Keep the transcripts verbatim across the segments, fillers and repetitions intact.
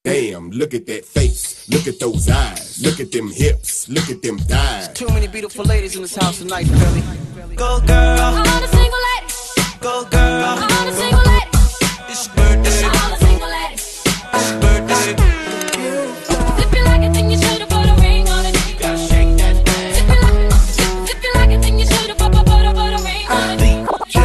Damn, look at that face, look at those eyes, look at them hips, look at them thighs. Too many beautiful ladies in this house tonight, Philly. Go girl, I want a single lady. Go girl, I want a single lady. it's your birthday, I want a single lady. it's your birthday. If you like it, then you should've put a ring on it. You gotta shake that thing. If you like, if, if you like it, then you should've put, put, put, a, put a ring on it.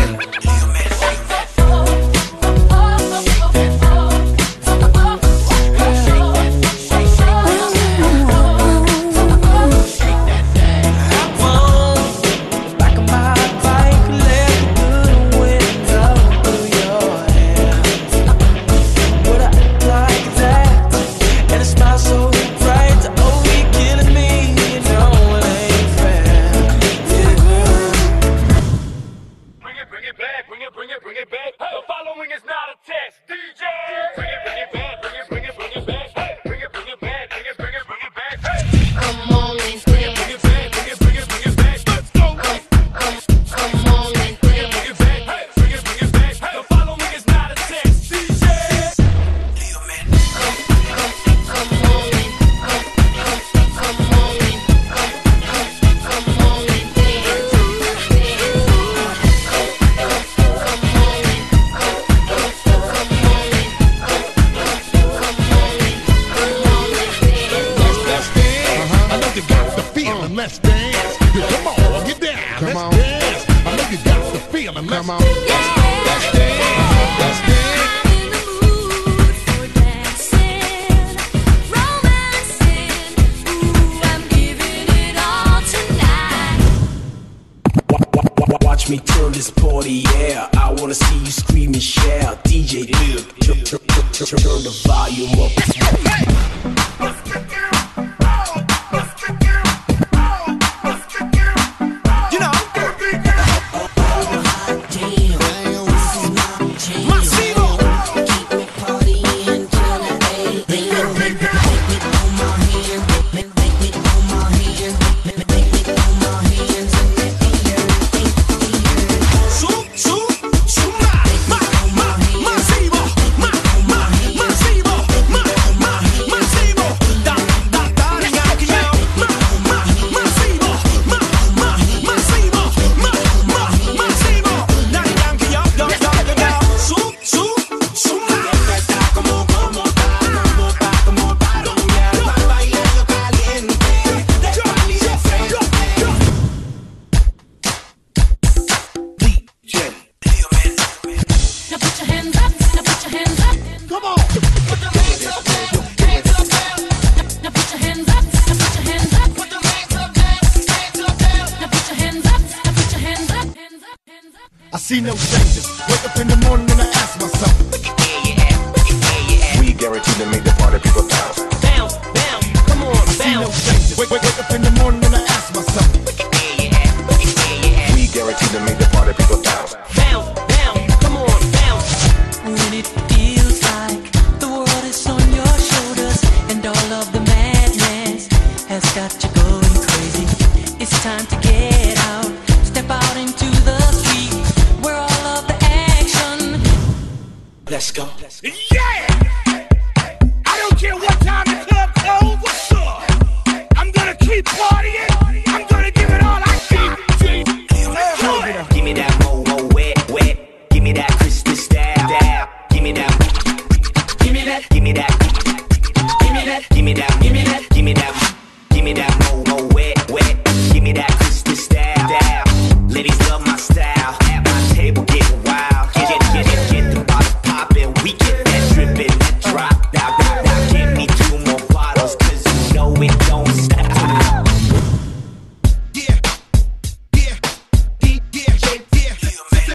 Let's dance. Yeah, come on, get down. Come let's on. Dance. I know you got the feeling. Let's, come on. Let's, yeah. let's dance. Uh-huh. Let's dance. I'm in the mood for dancing, romancing. Ooh, I'm giving it all tonight. Watch me turn this party, yeah. I wanna see you scream and shout. D J, turn, turn, turn, turn, turn the volume up. I see no changes. Wake up in the morning and I ask myself, we guarantee to make the party people bounce. Bounce, bounce, come on, bounce. I see no changes. Wake, wake, wake up in the morning and I ask myself, we guarantee to make the party people bounce. Bounce, bounce, come on, bounce. When it feels like the world is on your shoulders and all of the madness has got you going crazy, it's time to get out. Step out into the street where all of the action. Let's go. yeah! I don't care what time the club closes. What's up? I'm gonna keep partying. I'm gonna give it all I got. Give me that mo mo wet wet. Give me that Christmas style style. Give me that. Give me that. Give me that. Give me that. Give me that. Give me that. Give me that. Give me that.